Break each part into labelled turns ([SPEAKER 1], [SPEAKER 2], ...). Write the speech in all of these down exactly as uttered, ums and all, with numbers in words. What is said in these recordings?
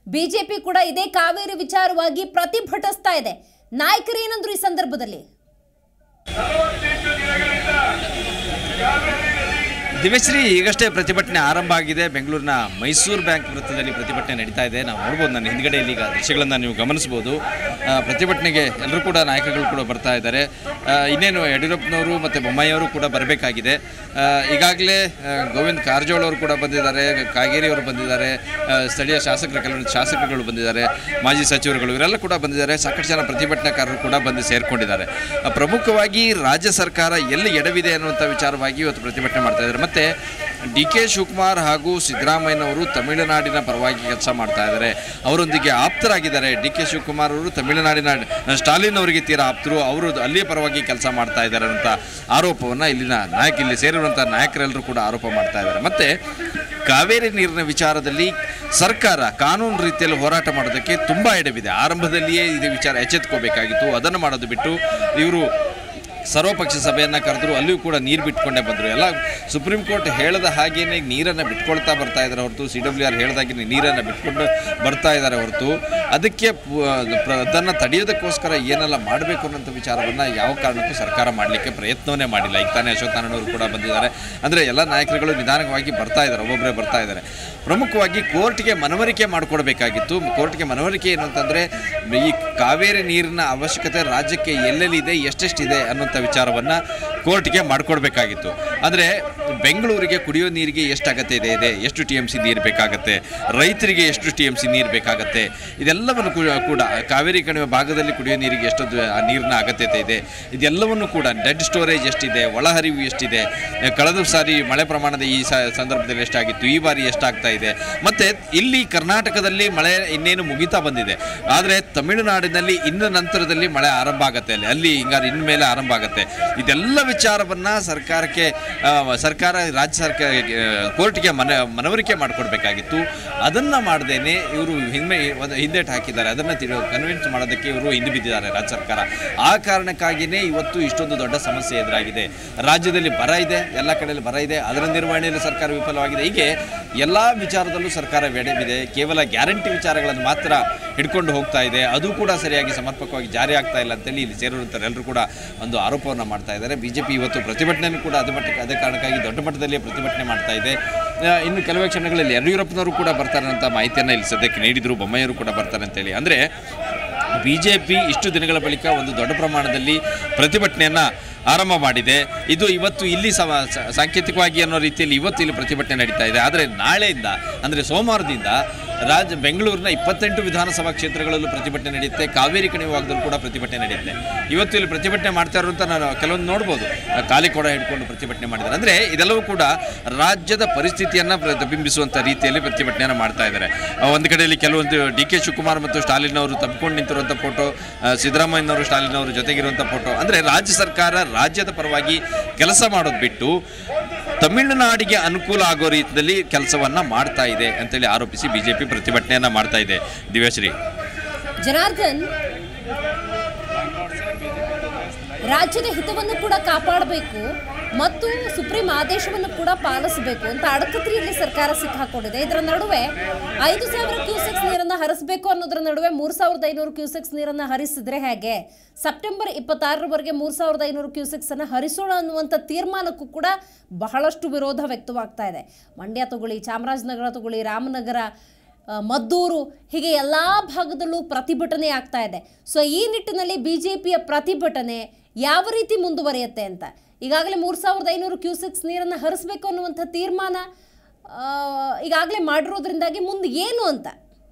[SPEAKER 1] BJP ಕೂಡ ಇದೇ ಕಾವೇರಿ ವಿಚಾರವಾಗಿ ಪ್ರತಿಭಟಿಸ್ತಾ ಇದೆ. ನಾಯಕರು ಏನಂದ್ರು ಈ ಸಂದರ್ಭದಲ್ಲಿ?
[SPEAKER 2] ದಿವ್ಯಶ್ರೀ, ಈಗಷ್ಟೇ ಪ್ರತಿಭಟನೆ ಆರಂಭ ಆಗಿದೆ. ಬೆಂಗಳೂರಿನ ಮೈಸೂರು ಬ್ಯಾಂಕ್ ವೃತ್ತದಲ್ಲಿ ಪ್ರತಿಭಟನೆ ನಡೀತಾ ಇದೆ. ನಾವು ನೋಡ್ಬೋದು, ನನ್ನ ಹಿಂದ್ಗಡೆಯಲ್ಲಿ ಈಗ ದೃಶ್ಯಗಳನ್ನು ನೀವು ಗಮನಿಸ್ಬೋದು. ಪ್ರತಿಭಟನೆಗೆ ಎಲ್ಲರೂ ಕೂಡ ನಾಯಕರುಗಳು ಕೂಡ ಬರ್ತಾ ಇದ್ದಾರೆ. ಇನ್ನೇನು ಯಡಿಯೂರಪ್ಪನವರು ಮತ್ತು ಬೊಮ್ಮಾಯಿಯವರು ಕೂಡ ಬರಬೇಕಾಗಿದೆ. ಈಗಾಗಲೇ ಗೋವಿಂದ ಕಾರಜೋಳ ಅವರು ಕೂಡ ಬಂದಿದ್ದಾರೆ, ಕಾಗೇರಿ ಅವರು ಬಂದಿದ್ದಾರೆ, ಸ್ಥಳೀಯ ಶಾಸಕರು ಕೆಲವೊಂದು ಶಾಸಕರುಗಳು ಬಂದಿದ್ದಾರೆ, ಮಾಜಿ ಸಚಿವರುಗಳು ಇವರೆಲ್ಲ ಕೂಡ ಬಂದಿದ್ದಾರೆ. ಸಾಕಷ್ಟು ಜನ ಪ್ರತಿಭಟನಾಕಾರರು ಕೂಡ ಬಂದು ಸೇರಿಕೊಂಡಿದ್ದಾರೆ. ಪ್ರಮುಖವಾಗಿ ರಾಜ್ಯ ಸರ್ಕಾರ ಎಲ್ಲಿ ಎಡವಿದೆ ಅನ್ನುವಂಥ ವಿಚಾರವಾಗಿ ಇವತ್ತು ಪ್ರತಿಭಟನೆ ಮಾಡ್ತಾ ಇದ್ದಾರೆ. ಮತ್ತು ಡಿ ಕೆ ಶಿವಕುಮಾರ್ ಹಾಗೂ ಸಿದ್ದರಾಮಯ್ಯನವರು ತಮಿಳುನಾಡಿನ ಪರವಾಗಿ ಕೆಲಸ ಮಾಡ್ತಾ ಇದ್ದಾರೆ, ಅವರೊಂದಿಗೆ ಆಪ್ತರಾಗಿದ್ದಾರೆ. ಡಿ ಕೆ ಶಿವಕುಮಾರ್ ಅವರು ತಮಿಳುನಾಡಿನ ಸ್ಟಾಲಿನ್ ಅವರಿಗೆ ತೀರಾ ಆಪ್ತರು, ಅವರು ಅಲ್ಲಿಯ ಪರವಾಗಿ ಕೆಲಸ ಮಾಡ್ತಾ ಇದ್ದಾರೆ ಅಂತ ಆರೋಪವನ್ನು ಇಲ್ಲಿನ ನಾಯಕ ಇಲ್ಲಿ ಸೇರಿರುವಂಥ ನಾಯಕರೆಲ್ಲರೂ ಕೂಡ ಆರೋಪ ಮಾಡ್ತಾ ಇದ್ದಾರೆ. ಮತ್ತು ಕಾವೇರಿ ನೀರಿನ ವಿಚಾರದಲ್ಲಿ ಸರ್ಕಾರ ಕಾನೂನು ರೀತಿಯಲ್ಲಿ ಹೋರಾಟ ಮಾಡೋದಕ್ಕೆ ತುಂಬ ಎಡವಿದೆ. ಆರಂಭದಲ್ಲಿಯೇ ಇದು ವಿಚಾರ ಎಚ್ಚೆತ್ಕೋಬೇಕಾಗಿತ್ತು. ಅದನ್ನು ಮಾಡೋದು ಬಿಟ್ಟು ಇವರು ಸರ್ವಪಕ್ಷ ಸಭೆಯನ್ನು ಕರೆದ್ರು, ಅಲ್ಲಿಯೂ ಕೂಡ ನೀರು ಬಿಟ್ಕೊಂಡೇ ಬಂದರು. ಎಲ್ಲ ಸುಪ್ರೀಂ ಕೋರ್ಟ್ ಹೇಳದ ಹಾಗೇನೆ ನೀರನ್ನು ಬಿಟ್ಕೊಳ್ತಾ ಬರ್ತಾ ಇದ್ದಾರೆ ಹೊರತು, ಸಿ ಡಬ್ಲ್ಯೂ ಆರ್ ಹೇಳ್ದಾಗೆ ನೀರನ್ನು ಬಿಟ್ಕೊಂಡು ಬರ್ತಾ ಇದ್ದಾರೆ ಹೊರತು ಅದಕ್ಕೆ ಅದನ್ನು ತಡೆಯೋದಕ್ಕೋಸ್ಕರ ಏನೆಲ್ಲ ಮಾಡಬೇಕು ಅನ್ನೋಂಥ ವಿಚಾರವನ್ನು ಯಾವ ಕಾರಣಕ್ಕೂ ಸರ್ಕಾರ ಮಾಡಲಿಕ್ಕೆ ಪ್ರಯತ್ನವೇ ಮಾಡಿಲ್ಲ. ಈಗ ತಾನೇ ಅಶೋಕ್ ನಾರಾಯಣವರು ಕೂಡ ಬಂದಿದ್ದಾರೆ. ಅಂದರೆ ಎಲ್ಲ ನಾಯಕರುಗಳು ನಿಧಾನವಾಗಿ ಬರ್ತಾ ಇದ್ದಾರೆ, ಒಬ್ಬೊಬ್ಬರೇ ಬರ್ತಾ ಇದ್ದಾರೆ. ಪ್ರಮುಖವಾಗಿ ಕೋರ್ಟ್ಗೆ ಮನವರಿಕೆ ಮಾಡಿಕೊಡ್ಬೇಕಾಗಿತ್ತು. ಕೋರ್ಟ್ಗೆ ಮನವರಿಕೆ ಏನು ಅಂತಂದರೆ, ಈ ಕಾವೇರಿ ನೀರಿನ ಅವಶ್ಯಕತೆ ರಾಜ್ಯಕ್ಕೆ ಎಲ್ಲೆಲ್ಲಿದೆ, ಎಷ್ಟೆಷ್ಟಿದೆ ಅನ್ನೋಂಥ ವಿಚಾರವನ್ನು ಕೋರ್ಟ್ಗೆ ಮಾಡಿಕೊಡ್ಬೇಕಾಗಿತ್ತು. ಅಂದರೆ ಬೆಂಗಳೂರಿಗೆ ಕುಡಿಯೋ ನೀರಿಗೆ ಎಷ್ಟು ಅಗತ್ಯ ಇದೆ, ಎಷ್ಟು ಟಿ ಎಮ್ ಸಿ ನೀರು ಬೇಕಾಗತ್ತೆ, ರೈತರಿಗೆ ಎಷ್ಟು ಟಿ ಎಮ್ ಸಿ ನೀರು ಬೇಕಾಗತ್ತೆ, ಇದೆಲ್ಲವನ್ನು ಕೂಡ ಕಾವೇರಿ ಕಣಿವೆ ಭಾಗದಲ್ಲಿ ಕುಡಿಯೋ ನೀರಿಗೆ ಎಷ್ಟು ನೀರಿನ ಅಗತ್ಯತೆ ಇದೆ, ಇದೆಲ್ಲವನ್ನು ಕೂಡ ಡೆಡ್ ಸ್ಟೋರೇಜ್ ಎಷ್ಟಿದೆ, ಒಳಹರಿವು ಎಷ್ಟಿದೆ, ಕಳೆದ ಸಾರಿ ಮಳೆ ಪ್ರಮಾಣದ ಈ ಸಂದರ್ಭದಲ್ಲಿ ಎಷ್ಟಾಗಿತ್ತು, ಈ ಬಾರಿ ಎಷ್ಟಾಗ್ತಾ ಇದೆ, ಮತ್ತು ಇಲ್ಲಿ ಕರ್ನಾಟಕದಲ್ಲಿ ಮಳೆ ಇನ್ನೇನು ಮುಗಿತಾ ಬಂದಿದೆ. ಆದರೆ ತಮಿಳುನಾಡಿನಲ್ಲಿ ಇನ್ನು ನಂತರದಲ್ಲಿ ಮಳೆ ಆರಂಭ ಆಗುತ್ತೆ, ಅಲ್ಲಿ ಅಲ್ಲಿ ಹಿಂಗಾರು ಇನ್ಮೇಲೆ ಆರಂಭ ಆಗುತ್ತೆ. ಇದೆಲ್ಲ ವಿಚಾರವನ್ನು ಸರ್ಕಾರಕ್ಕೆ ಸರ್ಕಾರ ರಾಜ್ಯ ಸರ್ಕಾರ ಕೋರ್ಟ್ಗೆ ಮನ ಮನವರಿಕೆ ಮಾಡಿಕೊಡ್ಬೇಕಾಗಿತ್ತು. ಅದನ್ನು ಮಾಡ್ದೇನೆ ಇವರು ಹಿಂದೆ ಹಿಂದೇಟು ಹಾಕಿದ್ದಾರೆ. ಅದನ್ನು ತಿಳಿ ಕನ್ವಿನ್ಸ್ ಮಾಡೋದಕ್ಕೆ ಇವರು ಹಿಂದೆ ಬಿದ್ದಿದ್ದಾರೆ ರಾಜ್ಯ ಸರ್ಕಾರ. ಆ ಕಾರಣಕ್ಕಾಗಿಯೇ ಇವತ್ತು ಇಷ್ಟೊಂದು ದೊಡ್ಡ ಸಮಸ್ಯೆ ಎದುರಾಗಿದೆ. ರಾಜ್ಯದಲ್ಲಿ ಬರ ಇದೆ, ಎಲ್ಲ ಕಡೆಯಲ್ಲಿ ಬರ ಇದೆ, ಅದರ ನಿರ್ವಹಣೆಯಲ್ಲಿ ಸರ್ಕಾರ ವಿಫಲವಾಗಿದೆ. ಹೀಗೆ ಎಲ್ಲ ವಿಚಾರದಲ್ಲೂ ಸರ್ಕಾರ ಎಡವಿದೆ. ಕೇವಲ ಗ್ಯಾರಂಟಿ ವಿಚಾರಗಳನ್ನು ಮಾತ್ರ ಹಿಡ್ಕೊಂಡು ಹೋಗ್ತಾ ಇದೆ, ಅದು ಕೂಡ ಸರಿಯಾಗಿ ಸಮರ್ಪಕವಾಗಿ ಜಾರಿ ಆಗ್ತಾ ಇಲ್ಲ ಅಂತೇಳಿ ಇಲ್ಲಿ ಸೇರಿರುವಂಥವ್ರು ಎಲ್ಲರೂ ಕೂಡ ಒಂದು ಆರೋಪವನ್ನು ಮಾಡ್ತಾ ಇದ್ದಾರೆ. ಬಿ ಜೆ ಪಿ ಇವತ್ತು ಪ್ರತಿಭಟನೆಯನ್ನು ಕೂಡ ಅದೇ ಮಟ್ಟಕ್ಕೆ ಅದೇ ಕಾರಣಕ್ಕಾಗಿ ದೊಡ್ಡ ಮಟ್ಟದಲ್ಲಿ ಪ್ರತಿಭಟನೆ ಮಾಡ್ತಾ ಇದೆ. ಇನ್ನು ಕೆಲವೇ ಕ್ಷಣಗಳಲ್ಲಿ ಯಡಿಯೂರಪ್ಪನವರು ಕೂಡ ಬರ್ತಾರೆ ಅಂತ ಮಾಹಿತಿಯನ್ನು ಇಲ್ಲಿ ಸದ್ಯಕ್ಕೆ ನೀಡಿದರು. ಬೊಮ್ಮಾಯಿಯವರು ಕೂಡ ಬರ್ತಾರೆ ಅಂತೇಳಿ. ಅಂದರೆ ಬಿ ಜೆ ಪಿ ಇಷ್ಟು ದಿನಗಳ ಬಳಿಕ ಒಂದು ದೊಡ್ಡ ಪ್ರಮಾಣದಲ್ಲಿ ಪ್ರತಿಭಟನೆಯನ್ನು ಆರಂಭ ಮಾಡಿದೆ. ಇದು ಇವತ್ತು ಇಲ್ಲಿ ಸಾಂಕೇತಿಕವಾಗಿ ಅನ್ನೋ ರೀತಿಯಲ್ಲಿ ಇವತ್ತು ಇಲ್ಲಿ ಪ್ರತಿಭಟನೆ ನಡೀತಾ ಇದೆ. ಆದರೆ ನಾಳೆಯಿಂದ ಅಂದರೆ ಸೋಮವಾರದಿಂದ ರಾಜ್ಯ ಬೆಂಗಳೂರಿನ ಇಪ್ಪತ್ತೆಂಟು ವಿಧಾನಸಭಾ ಕ್ಷೇತ್ರಗಳಲ್ಲೂ ಪ್ರತಿಭಟನೆ ನಡೆಯುತ್ತೆ. ಕಾವೇರಿ ಕಣಿವೆ ಭಾಗದಲ್ಲೂ ಕೂಡ ಪ್ರತಿಭಟನೆ ನಡೆಯುತ್ತೆ. ಇವತ್ತು ಇಲ್ಲಿ ಪ್ರತಿಭಟನೆ ಮಾಡ್ತಾ ಇರುವಂಥ ನಾನು ಕೆಲವೊಂದು ನೋಡ್ಬೋದು, ಖಾಲಿ ಕೊಡ ಹಿಡ್ಕೊಂಡು ಪ್ರತಿಭಟನೆ ಮಾಡಿದ್ದಾರೆ. ಅಂದರೆ ಇದೆಲ್ಲವೂ ಕೂಡ ರಾಜ್ಯದ ಪರಿಸ್ಥಿತಿಯನ್ನು ಪ್ರತಿಬಿಂಬಿಸುವಂಥ ರೀತಿಯಲ್ಲಿ ಪ್ರತಿಭಟನೆಯನ್ನು ಮಾಡ್ತಾ ಇದ್ದಾರೆ. ಒಂದು ಕಡೆಯಲ್ಲಿ ಕೆಲವೊಂದು ಡಿ ಕೆ ಶಿವಕುಮಾರ್ ಮತ್ತು ಸ್ಟಾಲಿನ್ ಅವರು ತಬ್ಕೊಂಡು ನಿಂತಿರುವಂಥ ಫೋಟೋ, ಸಿದ್ದರಾಮಯ್ಯನವರು ಸ್ಟಾಲಿನ್ ಅವರು ಜೊತೆಗಿರುವಂಥ ಫೋಟೋ. ಅಂದರೆ ರಾಜ್ಯ ಸರ್ಕಾರ ರಾಜ್ಯದ ಪರವಾಗಿ ಕೆಲಸ ಮಾಡೋದು ಬಿಟ್ಟು ತಮಿಳುನಾಡಿಗೆ ಅನುಕೂಲ ಆಗೋ ರೀತಿಯಲ್ಲಿ ಕೆಲಸವನ್ನ ಮಾಡ್ತಾ ಇದೆ ಅಂತೇಳಿ ಆರೋಪಿಸಿ ಬಿಜೆಪಿ ಪ್ರತಿಭಟನೆಯನ್ನ ಮಾಡ್ತಾ ಇದೆ. ದಿವ್ಯಶ್ರೀ,
[SPEAKER 1] ಜನಾರ್ದನ್, ರಾಜ್ಯದ ಹಿತವನ್ನು ಕೂಡ ಕಾಪಾಡಬೇಕು ಮತ್ತು ಸುಪ್ರೀಂ ಆದೇಶವನ್ನು ಕೂಡ ಪಾಲಿಸಬೇಕು ಅಂತ ಅಡಕತ್ರಿಯಲ್ಲಿ ಸರ್ಕಾರ ಸಿಕ್ಕಾಕೊಂಡಿದೆ. ಇದರ ನಡುವೆ ಐದು ಸಾವಿರ ಕ್ಯೂಸೆಕ್ಸ್ ನೀರನ್ನು ಹರಿಸಬೇಕು ಅನ್ನೋದ್ರ ನಡುವೆ ಮೂರು ಸಾವಿರದ ಐನೂರು ಕ್ಯೂಸೆಕ್ಸ್ ನೀರನ್ನು ಹರಿಸಿದ್ರೆ ಹೇಗೆ, ಸೆಪ್ಟೆಂಬರ್ ಇಪ್ಪತ್ತಾರರವರೆಗೆ ಮೂರು ಸಾವಿರದ ಐನೂರು ಕ್ಯೂಸೆಕ್ಸ್ ಅನ್ನು ಹರಿಸೋಣ ಅನ್ನುವಂಥ ತೀರ್ಮಾನಕ್ಕೂ ಕೂಡ ಬಹಳಷ್ಟು ವಿರೋಧ ವ್ಯಕ್ತವಾಗ್ತಾ ಇದೆ. ಮಂಡ್ಯ ತಗೊಳ್ಳಿ, ಚಾಮರಾಜನಗರ ತಗೊಳ್ಳಿ, ರಾಮನಗರ, ಮದ್ದೂರು, ಹೀಗೆ ಎಲ್ಲ ಭಾಗದಲ್ಲೂ ಪ್ರತಿಭಟನೆ ಆಗ್ತಾ ಇದೆ. ಸೊ ಈ ನಿಟ್ಟಿನಲ್ಲಿ ಬಿ ಜೆ ಪಿಯ ಪ್ರತಿಭಟನೆ ಯಾವ ರೀತಿ ಮುಂದುವರಿಯುತ್ತೆ ಅಂತ, ಈಗಾಗಲೇ ಮೂರು ಸಾವಿರದ ಐನೂರು ಕ್ಯೂಸೆಕ್ಸ್ ನೀರನ್ನು ಹರಿಸಬೇಕು ಅನ್ನುವಂಥ ತೀರ್ಮಾನ ಈಗಾಗಲೇ ಮಾಡಿರೋದ್ರಿಂದಾಗಿ ಮುಂದೆ ಏನು ಅಂತ.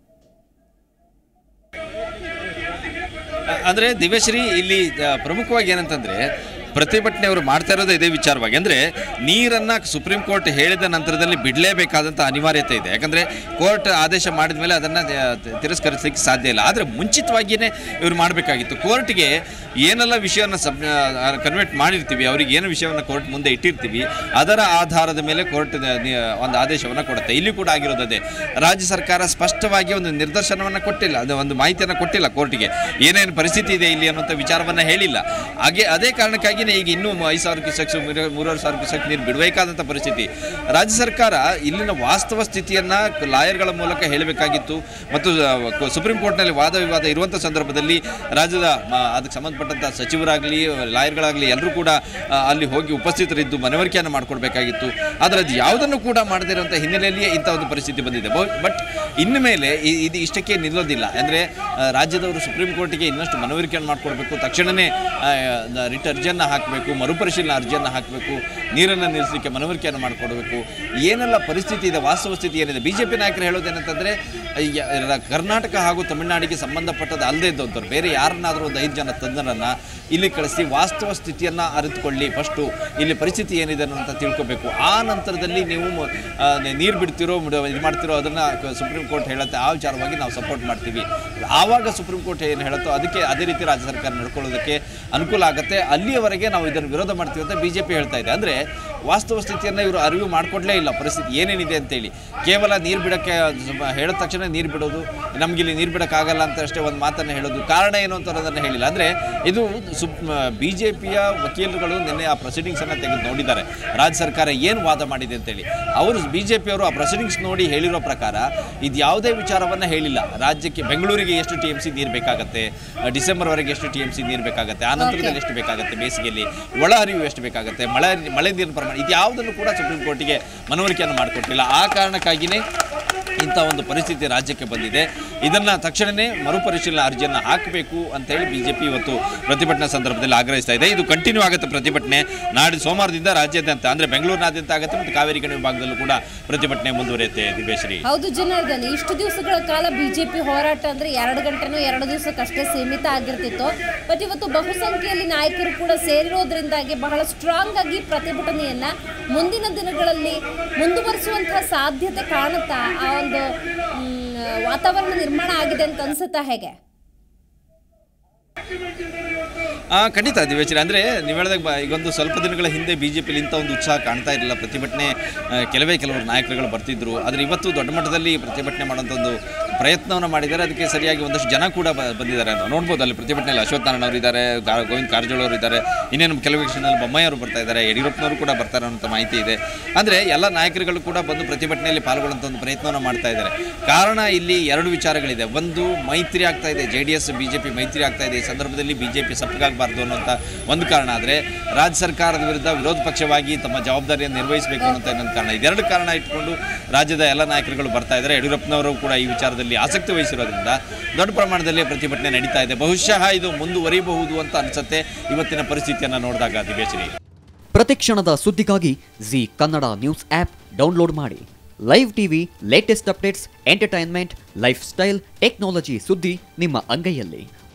[SPEAKER 2] ಅಂದರೆ ದಿವ್ಯಶ್ರೀ, ಇಲ್ಲಿ ಪ್ರಮುಖವಾಗಿ ಏನಂತಂದರೆ ಪ್ರತಿಭಟನೆ ಅವರು ಮಾಡ್ತಾ ಇರೋದು ಇದೇ ವಿಚಾರವಾಗಿ. ಅಂದರೆ ನೀರನ್ನು ಸುಪ್ರೀಂ ಕೋರ್ಟ್ ಹೇಳಿದ ನಂತರದಲ್ಲಿ ಬಿಡಲೇಬೇಕಾದಂಥ ಅನಿವಾರ್ಯತೆ ಇದೆ. ಯಾಕಂದರೆ ಕೋರ್ಟ್ ಆದೇಶ ಮಾಡಿದ ಮೇಲೆ ಅದನ್ನು ತಿರಸ್ಕರಿಸಲಿಕ್ಕೆ ಸಾಧ್ಯ ಇಲ್ಲ. ಆದರೆ ಮುಂಚಿತವಾಗಿಯೇ ಇವರು ಮಾಡಬೇಕಾಗಿತ್ತು. ಕೋರ್ಟ್ಗೆ ಏನೆಲ್ಲ ವಿಷಯವನ್ನು ಸಬ್ ಕನ್ವರ್ಟ್ ಮಾಡಿರ್ತೀವಿ, ಅವರಿಗೆ ಏನು ವಿಷಯವನ್ನು ಕೋರ್ಟ್ ಮುಂದೆ ಇಟ್ಟಿರ್ತೀವಿ, ಅದರ ಆಧಾರದ ಮೇಲೆ ಕೋರ್ಟ್ ಒಂದು ಆದೇಶವನ್ನು ಕೊಡುತ್ತೆ. ಇಲ್ಲಿ ಕೂಡ ಆಗಿರೋದೇ. ರಾಜ್ಯ ಸರ್ಕಾರ ಸ್ಪಷ್ಟವಾಗಿ ಒಂದು ನಿರ್ದೇಶನವನ್ನು ಕೊಟ್ಟಿಲ್ಲ, ಅದು ಒಂದು ಮಾಹಿತಿಯನ್ನು ಕೊಟ್ಟಿಲ್ಲ ಕೋರ್ಟ್ಗೆ, ಏನೇನು ಪರಿಸ್ಥಿತಿ ಇದೆ ಇಲ್ಲಿ ಅನ್ನುವಂಥ ವಿಚಾರವನ್ನು ಹೇಳಿಲ್ಲ. ಹಾಗೆ ಅದೇ ಕಾರಣಕ್ಕಾಗಿ ತಕ್ಷಣವೇ ಈಗ ಇನ್ನೂ ಐದು ಸಾವಿರ ಕ್ಯೂಸೆಕ್ಸ್ ಮೂರುವರೆ ಸಾವಿರ ಕ್ಯೂಸೆಕ್ ನೀರು ಬಿಡಬೇಕಾದಂಥ ಪರಿಸ್ಥಿತಿ. ರಾಜ್ಯ ಸರ್ಕಾರ ಇಲ್ಲಿನ ವಾಸ್ತವ ಸ್ಥಿತಿಯನ್ನು ಲಾಯರ್ಗಳ ಮೂಲಕ ಹೇಳಬೇಕಾಗಿತ್ತು ಮತ್ತು ಸುಪ್ರೀಂ ಕೋರ್ಟ್ನಲ್ಲಿ ವಾದ ವಿವಾದ ಇರುವಂಥ ಸಂದರ್ಭದಲ್ಲಿ ರಾಜ್ಯದ ಅದಕ್ಕೆ ಸಂಬಂಧಪಟ್ಟಂಥ ಸಚಿವರಾಗಲಿ ಲಾಯರ್ಗಳಾಗಲಿ ಎಲ್ಲರೂ ಕೂಡ ಅಲ್ಲಿ ಹೋಗಿ ಉಪಸ್ಥಿತರಿದ್ದು ಮನವರಿಕೆಯನ್ನು ಮಾಡಿಕೊಡ್ಬೇಕಾಗಿತ್ತು. ಆದರೆ ಅದು ಯಾವುದನ್ನು ಕೂಡ ಮಾಡದಿರುವಂಥ ಹಿನ್ನೆಲೆಯಲ್ಲಿಯೇ ಇಂಥ ಒಂದು ಪರಿಸ್ಥಿತಿ ಬಂದಿದೆ. ಬಟ್ ಇನ್ನು ಮೇಲೆ ಇದು ಇಷ್ಟಕ್ಕೆ ನಿಲ್ಲೋದಿಲ್ಲ. ಅಂದರೆ ರಾಜ್ಯದವರು ಸುಪ್ರೀಂ ಕೋರ್ಟಿಗೆ ಇನ್ನಷ್ಟು ಮನವರಿಕೆಯನ್ನು ಮಾಡಿಕೊಡ್ಬೇಕು, ತಕ್ಷಣವೇ ರಿಟ್ ಅರ್ಜಿಯನ್ನು ಹಾಕಬೇಕು, ಮರುಪರಿಶೀಲನಾ ಅರ್ಜಿಯನ್ನು ಹಾಕಬೇಕು, ನೀರನ್ನು ನಿಲ್ಲಿಸಲಿಕ್ಕೆ ಮನವರಿಕೆಯನ್ನು ಮಾಡಿಕೊಡ್ಬೇಕು. ಏನೆಲ್ಲ ಪರಿಸ್ಥಿತಿ ಇದೆ, ವಾಸ್ತವ ಸ್ಥಿತಿ ಏನಿದೆ. ಬಿ ಜೆ ಪಿ ನಾಯಕರು ಹೇಳೋದೇನಂತಂದರೆ ಕರ್ನಾಟಕ ಹಾಗೂ ತಮಿಳುನಾಡಿಗೆ ಸಂಬಂಧಪಟ್ಟದ್ದು ಅಲ್ಲದೇ ಇದ್ದಂಥವ್ರು ಬೇರೆ ಯಾರನ್ನಾದರೂ ಒಂದು ಐದು ಜನ ತಜ್ಞರನ್ನು ಇಲ್ಲಿ ಕಳಿಸಿ ವಾಸ್ತವ ಸ್ಥಿತಿಯನ್ನು ಅರಿತುಕೊಳ್ಳಿ, ಫಸ್ಟು ಇಲ್ಲಿ ಪರಿಸ್ಥಿತಿ ಏನಿದೆ ಅಂತ ತಿಳ್ಕೊಬೇಕು. ಆ ನಂತರದಲ್ಲಿ ನೀವು ನೀರು ಬಿಡ್ತಿರೋ ಇದು ಮಾಡ್ತಿರೋ ಅದನ್ನು ಸುಪ್ರೀಂ ಕೋರ್ಟ್ ಹೇಳುತ್ತೆ, ಆ ವಿಚಾರವಾಗಿ ನಾವು ಸಪೋರ್ಟ್ ಮಾಡ್ತೀವಿ. ಆವಾಗ ಸುಪ್ರೀಂ ಕೋರ್ಟ್ ಏನು ಹೇಳುತ್ತೋ ಅದಕ್ಕೆ ಅದೇ ರೀತಿ ರಾಜ್ಯ ಸರ್ಕಾರ ನಡ್ಕೊಳ್ಳೋದಕ್ಕೆ ಅನುಕೂಲ ಆಗುತ್ತೆ. ಅಲ್ಲಿಯವರೆಗೆ ನಾವು ಇದನ್ನು ವಿರೋಧ ಮಾಡ್ತೀವಿ ಅಂತ ಬಿ ಜೆ ಪಿ ಹೇಳ್ತಾ ಇದೆ. ಅಂದರೆ ವಾಸ್ತವ ಸ್ಥಿತಿಯನ್ನು ಇವರು ಅರಿವು ಮಾಡಿಕೊಡ್ಲೇ ಇಲ್ಲ, ಪರಿಸ್ಥಿತಿ ಏನೇನಿದೆ ಅಂತೇಳಿ. ಕೇವಲ ನೀರು ಬಿಡೋಕ್ಕೆ ಹೇಳಿದ ತಕ್ಷಣ ನೀರು ಬಿಡೋದು, ನಮಗಿಲ್ಲಿ ನೀರು ಬಿಡೋಕ್ಕಾಗಲ್ಲ ಅಂತ ಅಷ್ಟೇ ಒಂದು ಮಾತನ್ನು ಹೇಳೋದು, ಕಾರಣ ಏನು ಅಂತ ಅನ್ನೋದನ್ನು ಹೇಳಿಲ್ಲ. ಅಂದರೆ ಇದು ಸುಪ್ ಬಿ ಜೆ ಪಿಯ ವಕೀಲರುಗಳು ನಿನ್ನೆ ಆ ಪ್ರೊಸೀಡಿಂಗ್ಸನ್ನು ತೆಗೆದು ನೋಡಿದ್ದಾರೆ, ರಾಜ್ಯ ಸರ್ಕಾರ ಏನು ವಾದ ಮಾಡಿದೆ ಅಂತೇಳಿ. ಅವರು ಬಿ ಜೆ ಪಿಯವರು ಆ ಪ್ರೊಸೀಡಿಂಗ್ಸ್ ನೋಡಿ ಹೇಳಿರೋ ಪ್ರಕಾರ ಇದು ಯಾವುದೇ ವಿಚಾರವನ್ನು ಹೇಳಿಲ್ಲ. ರಾಜ್ಯಕ್ಕೆ ಬೆಂಗಳೂರಿಗೆ ಎಷ್ಟು ಟಿ ಎಮ್ ಸಿ ನೀರು ಬೇಕಾಗುತ್ತೆ, ಡಿಸೆಂಬರ್ವರೆಗೆ ಎಷ್ಟು ಟಿ ಎಮ್ ಸಿ ನೀರು ಬೇಕಾಗುತ್ತೆ, ಆ ನಂತರದಲ್ಲಿ ಎಷ್ಟು ಬೇಕಾಗುತ್ತೆ, ಬೇಸಿಗೆಯಲ್ಲಿ ಒಳ ಹರಿವು ಎಷ್ಟು ಬೇಕಾಗುತ್ತೆ, ಮಳೆ ಮಳೆ ನೀರಿನ ಪ್ರಮಾಣ, ಇದು ಯಾವುದನ್ನು ಕೂಡ ಸುಪ್ರೀಂ ಕೋರ್ಟಿಗೆ ಮನವರಿಕೆಯನ್ನು ಮಾಡಿಕೊಟ್ಟಿಲ್ಲ. ಆ ಕಾರಣಕ್ಕಾಗಿಯೇ ಇಂಥ ಒಂದು ಪರಿಸ್ಥಿತಿ ರಾಜ್ಯಕ್ಕೆ ಬಂದಿದೆ. ಇದನ್ನು ತಕ್ಷಣವೇ ಮರುಪರಿಶೀಲನಾ ಅರ್ಜಿಯನ್ನು ಹಾಕಬೇಕು ಅಂತೇಳಿ ಬಿ ಜೆ ಪಿ ಇವತ್ತು ಪ್ರತಿಭಟನಾ ಸಂದರ್ಭದಲ್ಲಿ ಆಗ್ರಹಿಸ್ತಾ ಇದೆ. ಇದು ಕಂಟಿನ್ಯೂ ಆಗುತ್ತೆ ಪ್ರತಿಭಟನೆ ನಾಳೆ ಸೋಮವಾರದಿಂದ ರಾಜ್ಯಾದ್ಯಂತ, ಅಂದರೆ ಬೆಂಗಳೂರಿನಾದ್ಯಂತ ಆಗುತ್ತೆ ಮತ್ತು ಕಾವೇರಿ ಕಣಿವೆ ಭಾಗದಲ್ಲೂ ಕೂಡ ಪ್ರತಿಭಟನೆ ಮುಂದುವರಿಯುತ್ತೆ. ದಿವ್ಯಶ್ರೀ,
[SPEAKER 1] ಹೌದು ಜನಾರ್ದನ್, ಇಷ್ಟು ದಿವಸಗಳ ಕಾಲ ಬಿಜೆಪಿ ಹೋರಾಟ ಅಂದರೆ ಎರಡು ಗಂಟೆನೂ ಎರಡು ದಿವಸಕ್ಕಷ್ಟೇ ಸೀಮಿತ ಆಗಿರ್ತಿತ್ತು. ಬಟ್ ಇವತ್ತು ಬಹುಸಂಖ್ಯೆಯಲ್ಲಿ ನಾಯಕರು ಕೂಡ ಸೇರಿರೋದ್ರಿಂದಾಗಿ ಬಹಳ ಸ್ಟ್ರಾಂಗ್ ಆಗಿ ಪ್ರತಿಭಟನೆಯನ್ನ ಮುಂದಿನ ದಿನಗಳಲ್ಲಿ ಮುಂದುವರಿಸುವಂತಹ ಸಾಧ್ಯತೆ ಕಾಣುತ್ತಾ, ಆ ಒಂದು ವಾತಾವರಣ ನಿರ್ಮಾಣ ಆಗಿದೆ ಅಂತ ಅನ್ಸುತ್ತಾ ಹೇಗೆ?
[SPEAKER 2] ಖಂಡಿತ ದಿವ್ಯಶ್ರೀ, ಅಂದರೆ ನೀವು ಹೇಳಿದಾಗ ಈಗೊಂದು ಸ್ವಲ್ಪ ದಿನಗಳ ಹಿಂದೆ ಬಿ ಜೆ ಪಿಲಿ ಇಂಥ ಒಂದು ಉತ್ಸಾಹ ಕಾಣ್ತಾ ಇರಲಿಲ್ಲ. ಪ್ರತಿಭಟನೆ ಕೆಲವೇ ಕೆಲವರು ನಾಯಕರುಗಳು ಬರ್ತಿದ್ರು, ಆದರೆ ಇವತ್ತು ದೊಡ್ಡ ಮಟ್ಟದಲ್ಲಿ ಪ್ರತಿಭಟನೆ ಮಾಡೋಂಥ ಒಂದು ಪ್ರಯತ್ನವನ್ನು ಮಾಡಿದ್ದಾರೆ. ಅದಕ್ಕೆ ಸರಿಯಾಗಿ ಒಂದಷ್ಟು ಜನ ಕೂಡ ಬಂದಿದ್ದಾರೆ. ನೋಡ್ಬೋದು ಅಲ್ಲಿ ಪ್ರತಿಭಟನೆಯಲ್ಲಿ ಅಶ್ವತ್ಥ ನಾರಾಯಣ ಅವರು ಇದ್ದಾರೆ, ಗೋವಿಂದ ಕಾರಜೋಳ ಅವರು ಇದ್ದಾರೆ, ಇನ್ನೇನು ಕೆಲವು ವಿಷಯದಲ್ಲಿ ಬೊಮ್ಮಾಯಿ ಅವರು ಬರ್ತಾ ಇದ್ದಾರೆ, ಯಡಿಯೂರಪ್ಪನವರು ಕೂಡ ಬರ್ತಾರೆ ಅನ್ನೋ ಮಾಹಿತಿ ಇದೆ. ಅಂದರೆ ಎಲ್ಲ ನಾಯಕರುಗಳು ಕೂಡ ಬಂದು ಪ್ರತಿಭಟನೆಯಲ್ಲಿ ಪಾಲ್ಗೊಳ್ಳುವಂಥ ಒಂದು ಪ್ರಯತ್ನವನ್ನು ಮಾಡ್ತಾ ಇದ್ದಾರೆ. ಕಾರಣ ಇಲ್ಲಿ ಎರಡು ವಿಚಾರಗಳಿದೆ. ಒಂದು, ಮೈತ್ರಿ ಆಗ್ತಾ ಇದೆ, J D S B J P ಮೈತ್ರಿ ಆಗ್ತಾ ಇದೆ. ಈ ಸಂದರ್ಭದಲ್ಲಿ ಬಿ ಜೆ ಪಿ ಸಪ್ಪಗಾಗಬಾರ್ದು ಅನ್ನೋಂಥ ಒಂದು ಕಾರಣ. ಆದರೆ ರಾಜ್ಯ ಸರ್ಕಾರದ ವಿರುದ್ಧ ವಿರೋಧ ಪಕ್ಷವಾಗಿ ತಮ್ಮ ಜವಾಬ್ದಾರಿಯನ್ನು ನಿರ್ವಹಿಸಬೇಕು ಅನ್ನೋಂಥ ಇನ್ನೊಂದು ಕಾರಣ. ಇದೆರಡು ಕಾರಣ ಇಟ್ಕೊಂಡು ರಾಜ್ಯದ ಎಲ್ಲ ನಾಯಕರುಗಳು ಬರ್ತಾ ಇದ್ದಾರೆ. ಯಡಿಯೂರಪ್ಪನವರು ಕೂಡ ಈ ವಿಚಾರದಲ್ಲಿ ಆಸಕ್ತಿ ವಹಿಸಿರೋದ್ರಿಂದ ದೊಡ್ಡ ಪ್ರಮಾಣದಲ್ಲಿ ಪ್ರತಿಭಟನೆ ನಡೀತಾ ಇದೆ. ಬಹುಶಃ ಇದು ಮುಂದುವರಿಯಬಹುದು ಅಂತ ಅನ್ಸುತ್ತೆ ಇವತ್ತಿನ ಪರಿಸ್ಥಿತಿಯನ್ನು ನೋಡಿದಾಗ. ದಿವ್ಯಶ್ರೀ,
[SPEAKER 3] ಪ್ರತಿಕ್ಷಣದ ಸುದ್ದಿಗಾಗಿ Zee Kannada news app download ಮಾಡಿ. Live TV, latest updates, entertainment, life style, technology ಸುದ್ದಿ ನಿಮ್ಮ ಅಂಗೈಯಲ್ಲಿ.